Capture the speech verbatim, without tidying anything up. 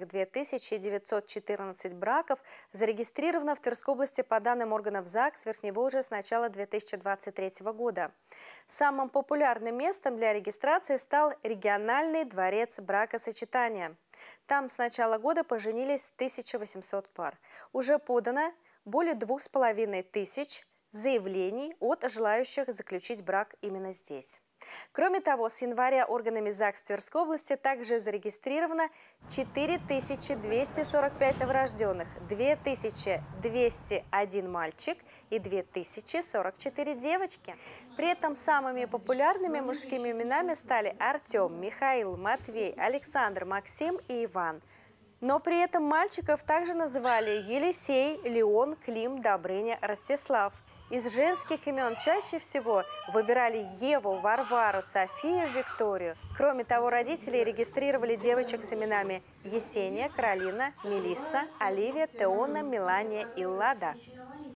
две тысячи девятьсот четырнадцать браков зарегистрировано в Тверской области по данным органов ЗАГС Верхневолжья с начала две тысячи двадцать третьего года. Самым популярным местом для регистрации стал региональный дворец бракосочетания. Там с начала года поженились тысяча восемьсот пар. Уже подано более двух с половиной тысяч заявлений от желающих заключить брак именно здесь. Кроме того, с января органами ЗАГС Тверской области также зарегистрировано четыре тысячи двести сорок пять новорожденных, две тысячи двести один мальчик и две тысячи сорок четыре девочки. При этом самыми популярными мужскими именами стали Артем, Михаил, Матвей, Александр, Максим и Иван. Но при этом мальчиков также называли Елисей, Леон, Клим, Добрыня, Ростислав. Из женских имен чаще всего выбирали Еву, Варвару, Софию, Викторию. Кроме того, родители регистрировали девочек с именами Есения, Каролина, Мелисса, Оливия, Теона, Мелания и Лада.